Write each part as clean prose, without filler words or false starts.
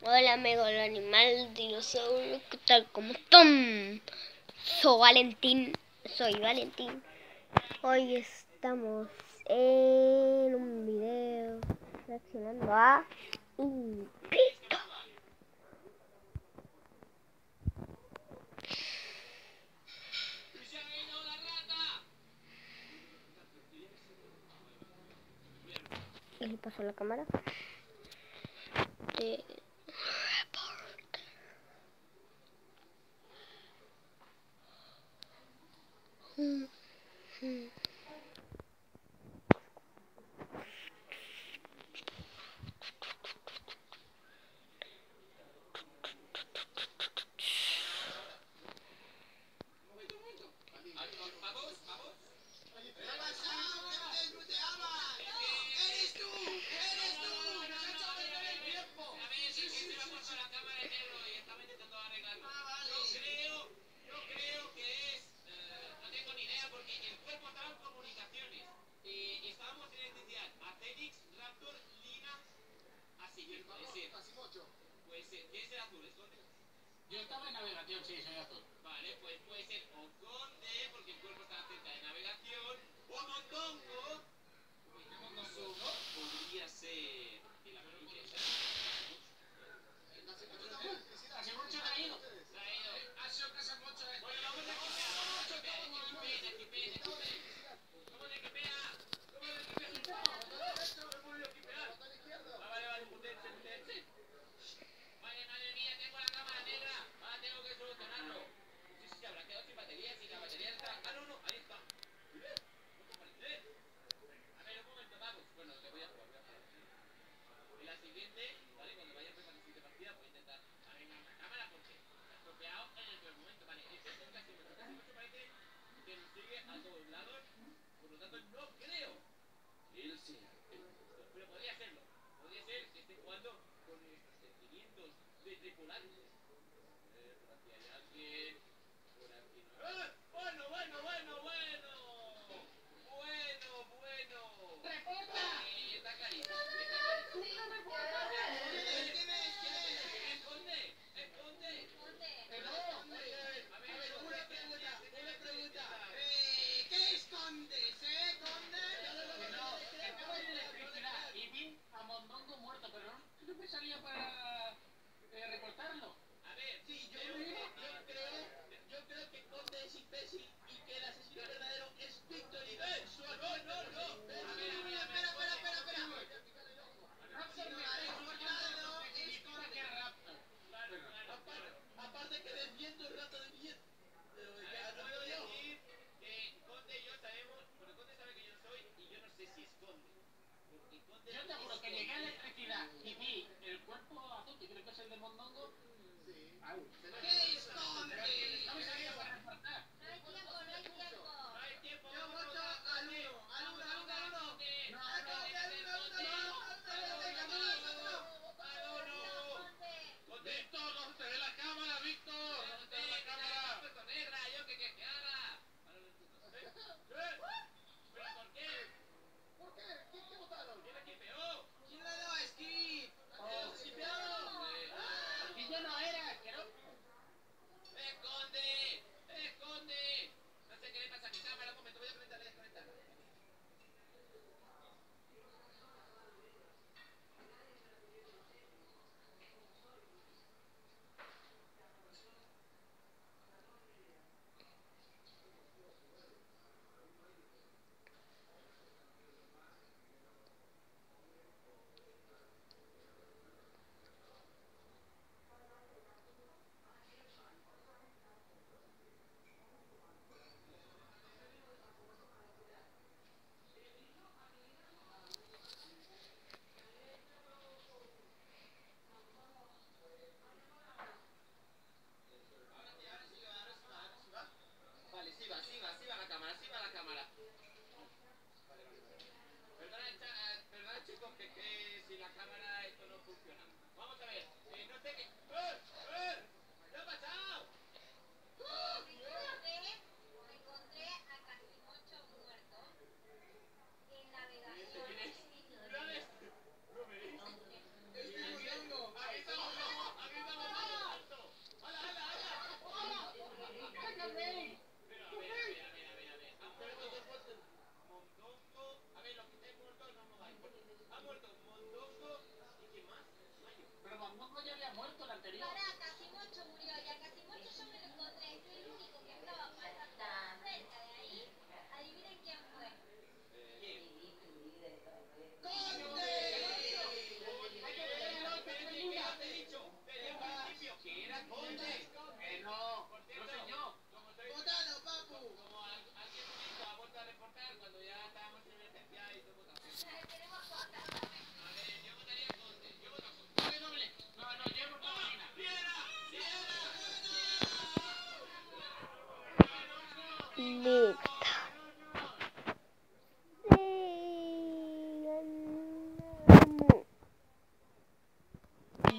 Hola amigo del animal dinosaurio, ¿qué tal? ¿Cómo están? Soy Valentín. Hoy estamos en un video reaccionando a un pito. Y le paso la cámara. ¿Qué es el azul? ¿Es conde? Yo estaba en navegación, sí, soy azul. Vale, pues puede ser o conde, porque el cuerpo está cerca de navegación, o mondongo. ¿Qué mondongo? Podría ser el hamburguesa. ¿Hace mucho traído? Traído. Hace mucho. Bueno, vamos a quitar. ¿Cómo de Vale, putense. Madre mía, tengo la cámara negra. Ahora tengo que solucionarlo. No sé si se habrá quedado sin batería, si la batería está... Ah, no, ahí está. A ver, un momento, vamos. Bueno, te voy a jugar, En la siguiente, ¿vale? Cuando vaya a empezar la siguiente partida, voy a intentar arreglar la cámara porque se ha estropeado en el peor momento. Vale, este es un casi 8 parece que nos sigue a todos lados. Por lo tanto, no creo que él sea el impostor. Pero podría serlo. Podría ser que esté jugando con nuestros sentimientos de tripulante. Por aquí hay alguien. Por aquí no. ¡Ah! Bueno. ¡Reporta! Está clarito. Esconde. A ver, una pregunta. ¿Qué escondes, conde? No, estaba en electricidad y vi a Mondongo muerto, pero no me salía para reportarlo.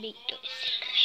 Pablito es el rey.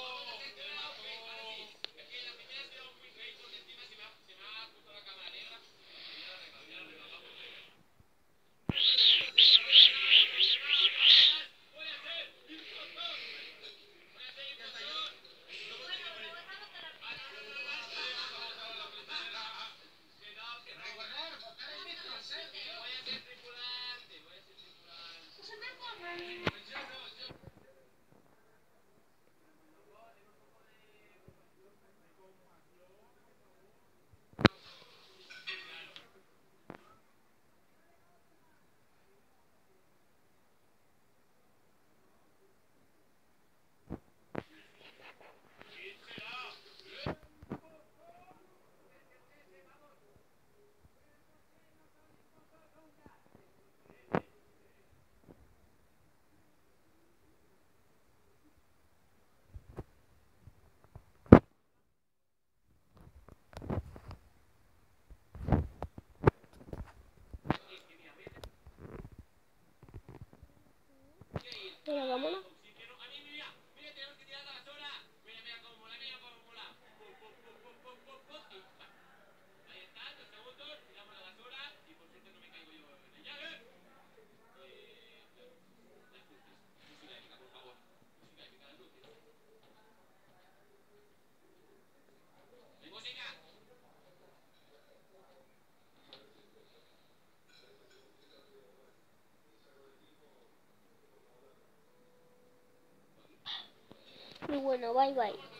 Mira, vámonos. Y bueno, bye bye.